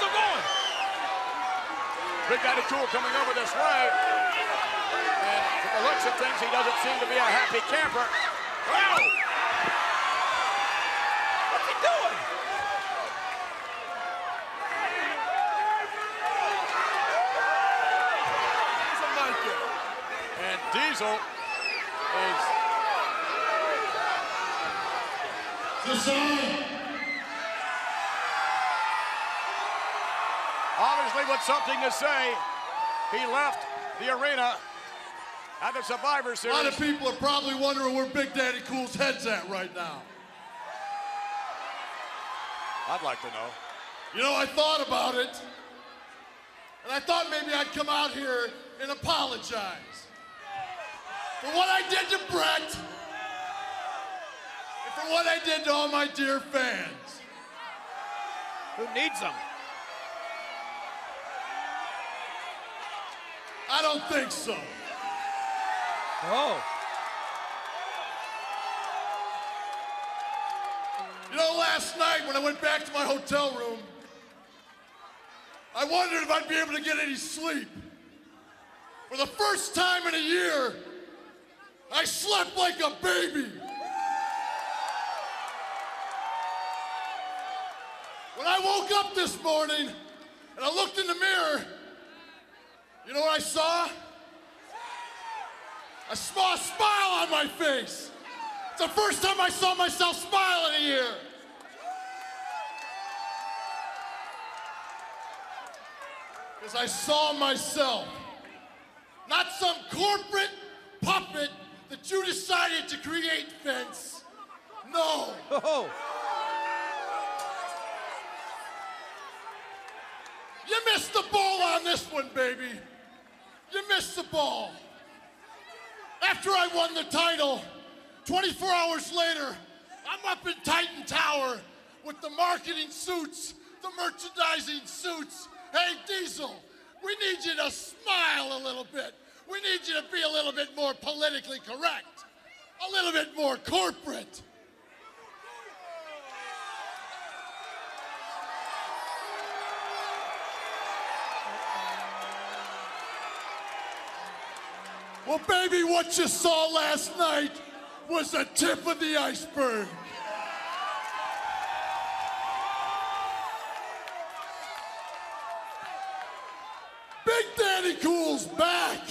Still going. Big Daddy Cool coming over this way. And from the looks of things, he doesn't seem to be a happy camper. Wow! What's he doing? There's a mic there. And Diesel is... obviously with something to say. He left the arena at the Survivor Series. A lot of people are probably wondering where Big Daddy Cool's head's at right now. I'd like to know. You know, I thought about it, and I thought maybe I'd come out here and apologize for what I did to Bret, and for what I did to all my dear fans. Who needs them? I don't think so. Oh. You know, last night when I went back to my hotel room, I wondered if I'd be able to get any sleep. For the first time in a year, I slept like a baby. When I woke up this morning and I looked in the mirror, you know what I saw? I saw a smile on my face. It's the first time I saw myself smile in a year. Because I saw myself, not some corporate puppet that you decided to create, Vince. No. Oh. You missed the ball on this one, baby. You missed the ball. After I won the title, 24 hours later, I'm up in Titan Tower with the marketing suits, the merchandising suits. Hey, Diesel, we need you to smile a little bit. We need you to be a little bit more politically correct, a little bit more corporate. Well, baby, what you saw last night was the tip of the iceberg. Big Daddy Cool's back.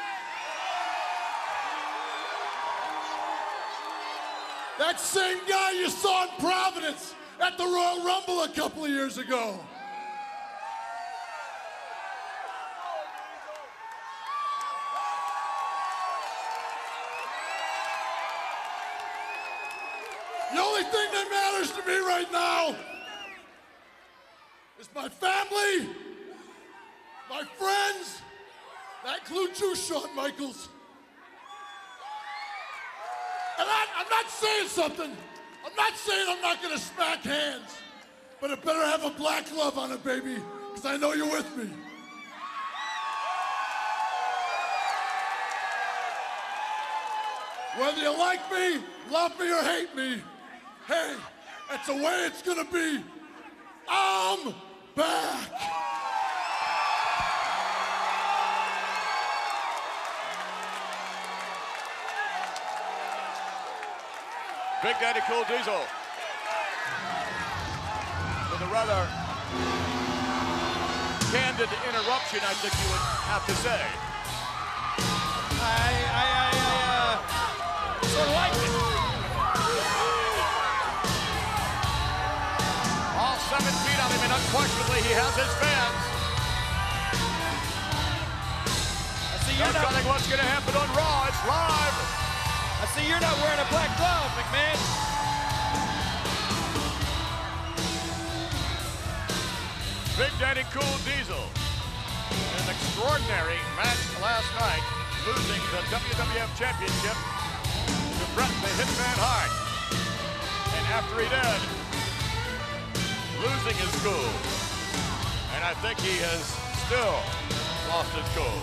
That same guy you saw in Providence at the Royal Rumble a couple of years ago. The only thing that matters to me right now is my family, my friends. That includes you, Shawn Michaels. And I'm not saying something. I'm not saying I'm not going to smack hands, but it better have a black glove on it, baby, because I know you're with me. Whether you like me, love me, or hate me, hey, that's the way it's gonna be. I'm back. Big Daddy Cool Diesel with a rather candid interruption, I think you would have to say. I sort of liked it. All 7 feet on him, and unquestionably he has his fans. I see you're No telling what's going to happen on Raw. It's live. I see you're not wearing a black glove, McMahon. Big Daddy Cool Diesel. An extraordinary match last night, losing the WWF Championship to Bret the Hitman Hart. And after he did, losing his cool. And I think he has still lost his cool.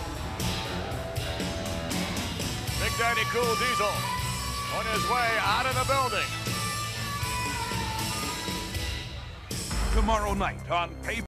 Big Daddy Cool Diesel on his way out of the building. Tomorrow night on pay